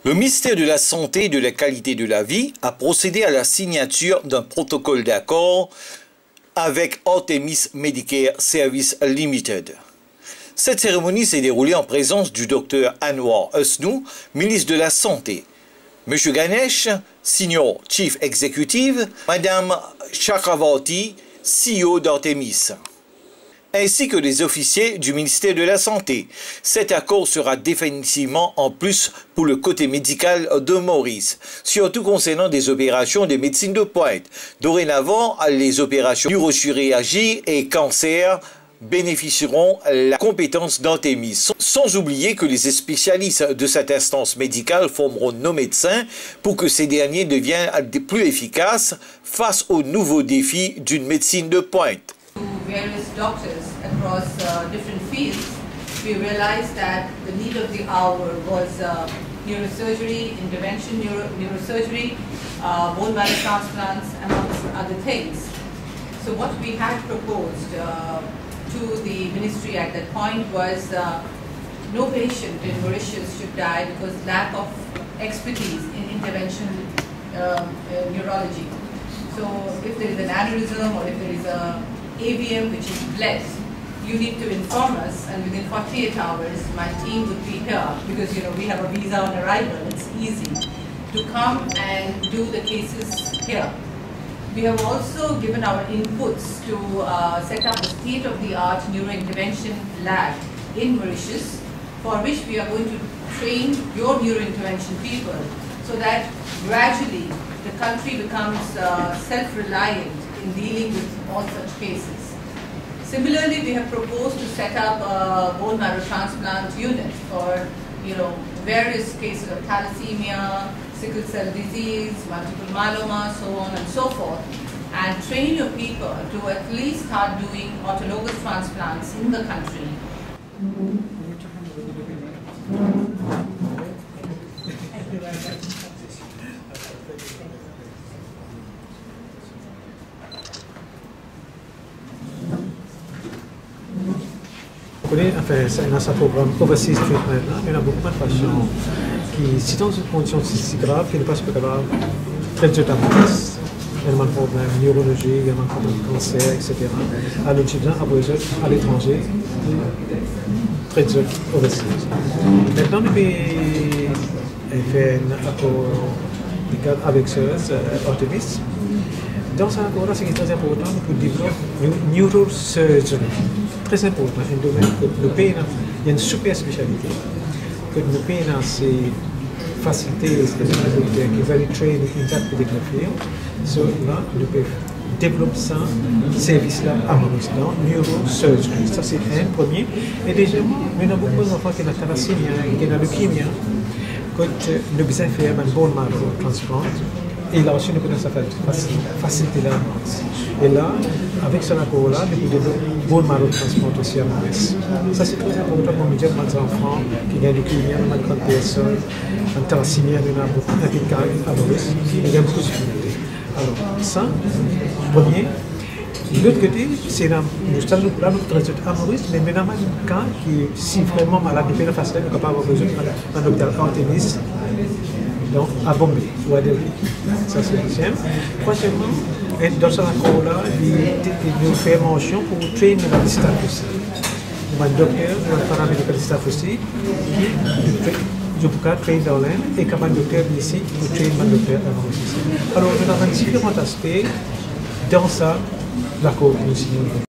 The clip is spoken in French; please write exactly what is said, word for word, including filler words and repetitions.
Le ministère de la Santé et de la Qualité de la Vie a procédé à la signature d'un protocole d'accord avec Artemis Medicare Services Limited. Cette cérémonie s'est déroulée en présence du docteur Anwar Usnu, ministre de la Santé, M. Ganesh, Senior Chief Executive, Mme Chakravarti, C E O d'Artemis, ainsi que les officiers du ministère de la Santé. Cet accord sera définitivement en plus pour le côté médical de Maurice, surtout concernant des opérations de médecine de pointe. Dorénavant, les opérations neurochirurgie et cancer bénéficieront de la compétence d'Artemis, sans oublier que les spécialistes de cette instance médicale formeront nos médecins pour que ces derniers deviennent plus efficaces face aux nouveaux défis d'une médecine de pointe. Various doctors across uh, different fields, we realized that the need of the hour was uh, neurosurgery, intervention neuro neurosurgery, uh, bone marrow transplants, amongst other things. So what we had proposed uh, to the ministry at that point was uh, no patient in Mauritius should die because lack of expertise in intervention uh, uh, neurology. So if there is an aneurysm or if there is a A V M which is bled, you need to inform us, and within forty-eight hours my team would be here because you know we have a visa on arrival. It's easy to come and do the cases here. We have also given our inputs to uh, set up a state-of-the-art neurointervention lab in Mauritius, for which we are going to train your neurointervention people so that gradually the country becomes uh, self-reliant in dealing with all such cases. Similarly, we have proposed to set up a bone marrow transplant unit for, you know, various cases of thalassemia, sickle cell disease, multiple myeloma, so on and so forth, and train your people to at least start doing autologous transplants in the country. Enfin, dans ce programme Overseas Treatment, il y a beaucoup de patients qui, si dans une condition si grave, qui ne pas capable de traiter à Maurice, il y a un problème neurologique, il y a un problème de cancer, et cetera. Alors, les gens ont besoin à l'étranger, traiter overseas. Maintenant, le pays fait un accord avec ce Artemis. Dans ce accord-là, c'est très important pour développer une neurosurgery. Très important, un domaine que le pays il y a une super spécialité. Que le pays c'est faciliter les docteurs qui veulent traiter une table de field. So là, le pays développe ça, service-là à Maurice, dans neurosurgery. Ça c'est un premier. Et deuxièmement, il y a beaucoup d'enfants qui ont la thalassémie, qui ont la leukémie, que le besoin de faire un bone marrow transplant. Et là aussi, nous connaissons faciliter la avance. Et là, avec ce accord-là, nous pouvons bone marrow transplant aussi à Maurice. Ça, c'est très important pour nous dire que les enfants qui ont des leukémie, malgré personnes, en thalassémie, il y en a beaucoup d'implicables à Maurice. Il y a beaucoup de difficultés. Alors, ça, premier. De l'autre côté, c'est là, nous sommes là, nous traitons à Maurice, mais maintenant, un cas qui, si vraiment malade, il peut le faire, nous sommes capables d'avoir besoin d'un hôpital Artemis. Donc, à Bombay ou à Delhi. Ça, c'est le deuxième. Troisièmement, dans ce accord-là, il fait mention pour traiter le staff aussi. Un docteur, un paramédical staff aussi, qui peut traiter dans l'Inde et comme un docteur ici, pour traiter un docteur à Maurice. Alors, nous avons différents aspects dans ça, l'accord que nous signons.